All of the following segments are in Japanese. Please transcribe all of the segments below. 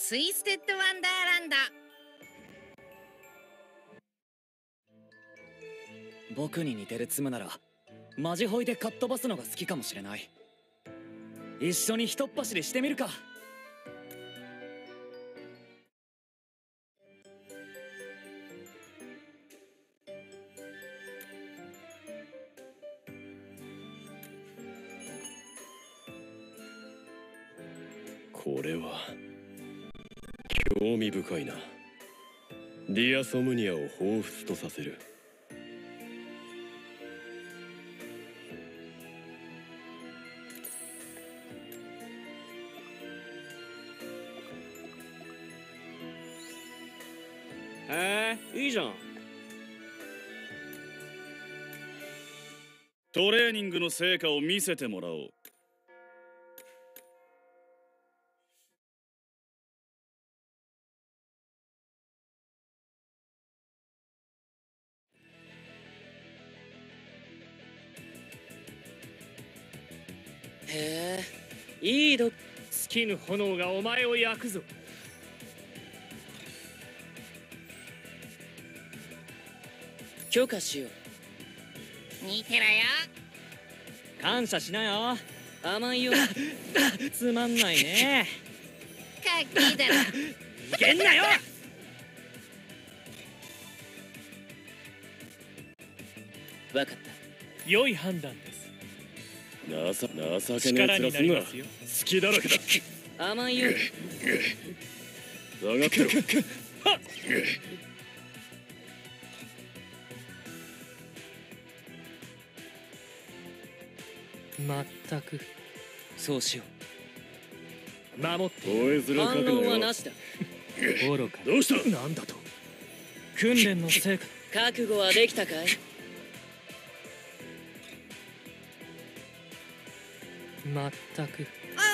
ツイステッドワンダーランド。 僕に似てる妻ならマジホイでかっ飛ばすのが好きかもしれない。一緒にひとっ走りしてみるか。 これは興味深いな。ディアソムニアを彷彿とさせる。 いいじゃん。 トレーニングの成果を見せてもらおう。 へえ、いいど。尽きぬ炎がお前を焼くぞ。許可しよう。見てろよ。 感謝しなよ。 甘いよ。 つまんないね。 かっけえだろ。 逃げんなよ。わかった。良い判断です。 情けねえ面すんな。好きだらけだ。 甘いよ。 下がってろ。 はっ。まったく。そうしよう。守って。 吠え面かくなよ。 反論はなしだ。愚か。 どうした。 なんだと。訓練の成果。覚悟はできたかい。まったく。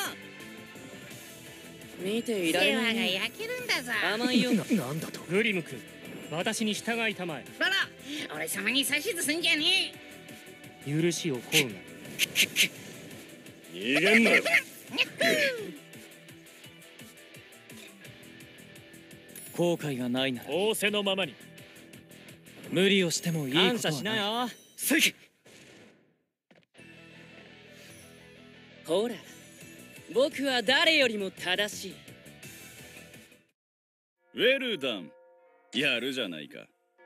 見ていられない。 世話が焼けるんだぞ。 甘いよ。なんだと。グリム君、私に従いたまえ。 ほら、俺様に指図すんじゃねえ。許しを請うが。 逃げんなよ。 後悔がないなら仰せのままに。 無理をしてもいいことはない。 感謝しなよ。ほら、僕は誰よりも正しい。 ウェルダン、やるじゃないか。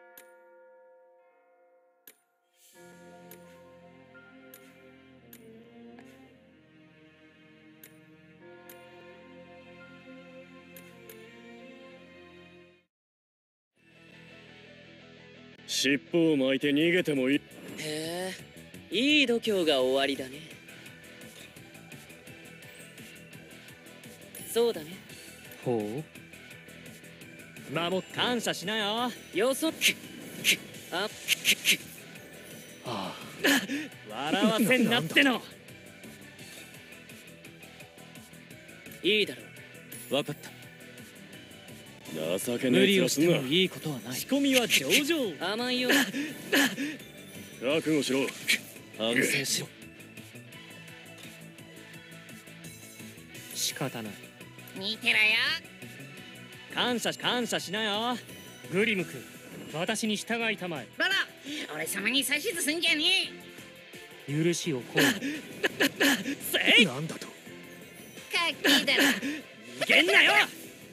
尻尾を巻いて逃げてもいい。 へえ、いい度胸が終わりだね。そうだね。ほう。守って。 感謝しなよ。 よそ。あ。 笑わせんなっての。 いいだろう。 わかった。 情けねえ。 無理をしてもいいことはない。 仕込みは上々。甘いよ。 覚悟しろ。 反省しろ。 仕方ない。 見てろよ。 感謝しなよ。 グリム君、私に従いたまえ。 ほら、俺様に指図すんじゃねえ。許しを請う。 せい。 なんだと。かっけえだろ。 逃げんなよ。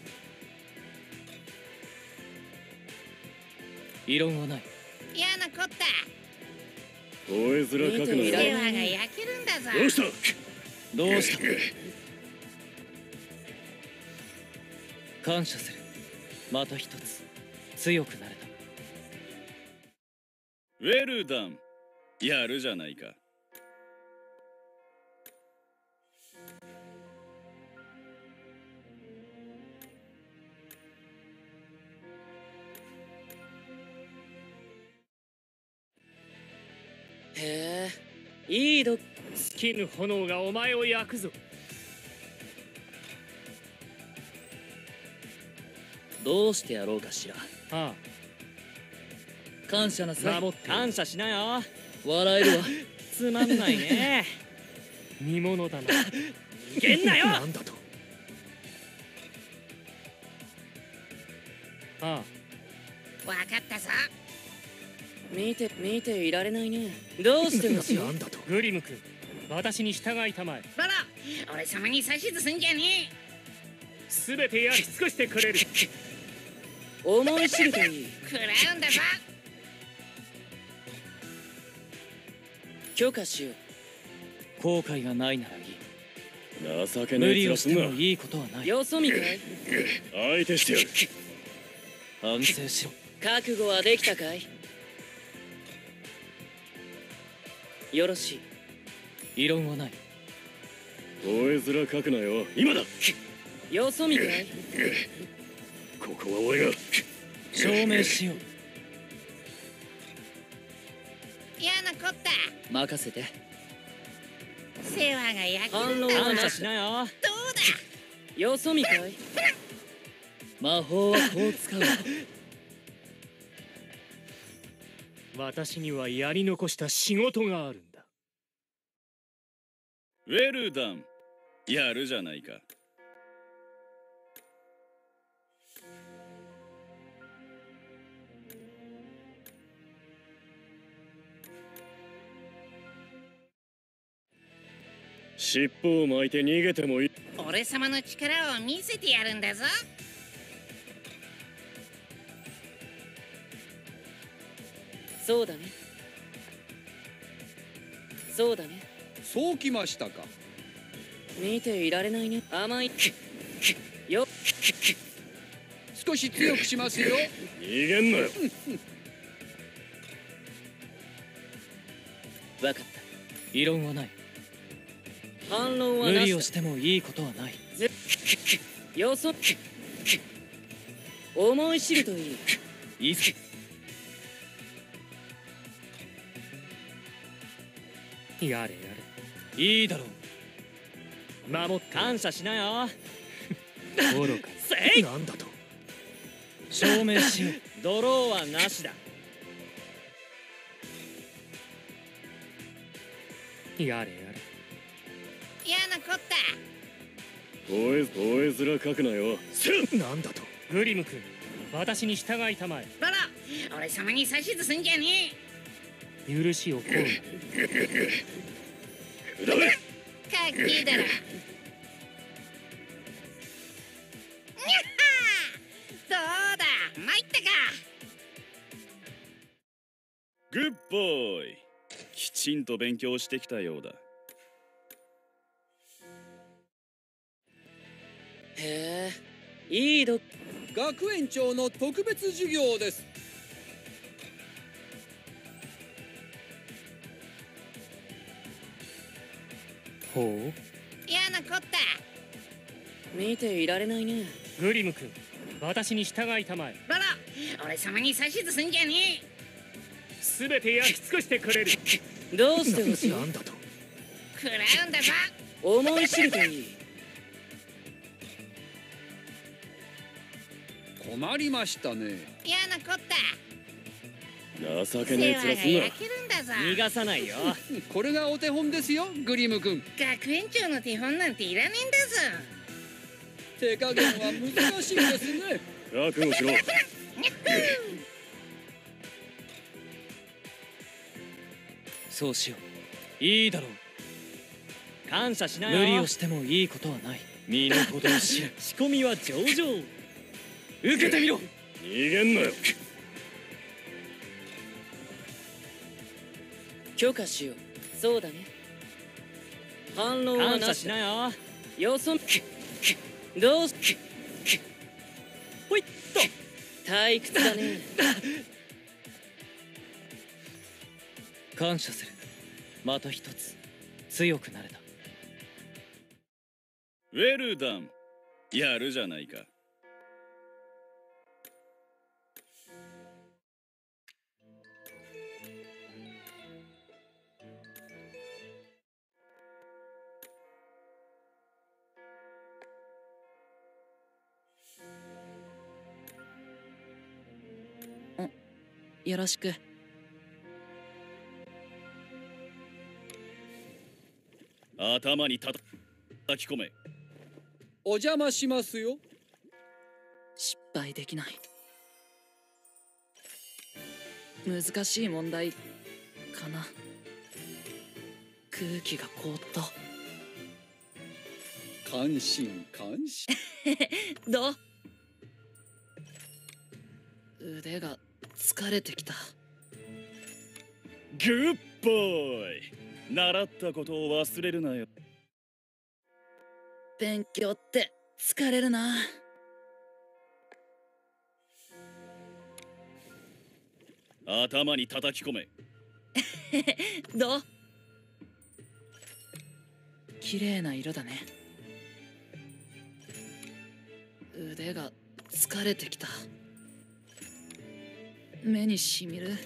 異論はない。 嫌なこった。 吠え面かくなよ。 世話が焼けるんだぞ。 どうした。 どうした。感謝する。また一つ強くなれた。 ウェルダン、やるじゃないか。 へえ、いいど。尽きぬ炎がお前を焼くぞ。 どうしてやろうかしら。 ああ。 感謝なさい。 感謝しなよ。 笑えるわ。つまんないね。 見物だな。逃げんなよ。なんだと。 あわかったぞ。 見ていられないね。どうしてほしい？ なんだと。グリム君、私に従いたまえ。 ボロ、俺様に指図すんじゃねすべて焼き尽くしてくれる。 思い知るといい。 え。食らうんだぞ。 許可しよう。 後悔がないならいい。 情けない無理をして面すんな。 もいいことはない。よそ見かい？ 相手してやる。 反省しろ。覚悟はできたかい？よろしい。異論はない。 吠え面かくなよ。今だ。 よそ見かい？ ここは俺が。 証明しよう。 嫌なこった。 任せて。 世話が焼け反論るんだぞ。 はなしなよ。 どうだ。 よそ見かい？魔法はこう使う。 私にはやり残した仕事があるんだ。 ウェルダン。やるじゃないか。 尻尾を巻いて逃げてもいい。 俺様の力を見せてやるんだぞ。 そうだね。そうだね。 そうきましたか。 見ていられないね。甘い。よ。 少し強くしますよ。 逃げんなよ。 わかった。異論はない。反論はなし。無理をしてもいいことはない。よそ。思い知るといい。いいぜ。 やれやれ。いいだろう。 れ。守って感謝しなよ。 愚か。 せい。 なんだと。 証明しよう。ドローはなしだ。 やれやれ。 嫌なこった。 吠え面かくなよ。 なんだと。グリム君、私に従いたまえ。 ボロ、俺様に指図すんじゃね許しを請う。 え。かっきいだろ。にゃっはー。どうだ、参ったか。 グッボーイ。きちんと勉強してきたようだ。 へえ、いいど。 学園長の特別授業です。 ほう。 嫌なこった。 見ていられないね。 グリム君、私に従いたまえ。 ボロ、俺様に指図すんじゃねすべて焼き尽くしてくれる。 どうしてほしい？ なんだと。 え。食らうんだぞ。 思い知るといい。 困りましたね。 嫌なこった。 情けねえ世話が面すんな。 焼けるんだぞ。 逃がさないよ。 これがお手本ですよ、グリム君。 学園長の手本なんていらねえんだぞ。 手加減は難しいですね。 覚悟しろ。 そうしよう。いいだろう。感謝しなよ。無理をしてもいいことはない。身の程を知る。仕込みは上々。受けてみろ。 逃げんなよ。 許可しよう。そうだね。反論はなし。感謝しなよ。よそ。どうし。ほいっと。退屈だね。感謝する。また一つ強くなれた。 ウェルダン。やるじゃないか。 よろしく。 頭に叩き込め。 お邪魔しますよ。 失敗できない。 難しい問題かな。空気が凍った。 感心感心。 どう？腕が疲れてきた。 グッボーイ。習ったことを忘れるなよ。 勉強って疲れるな。 頭に叩き込め。 どう？綺麗な色だね。腕が疲れてきた。目にしみる。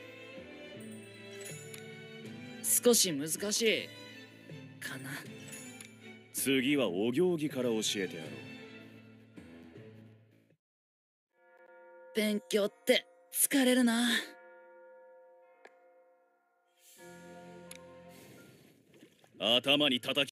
少し難しいかな。 次はお行儀から教えてやろう。 勉強って疲れるな。 頭に叩き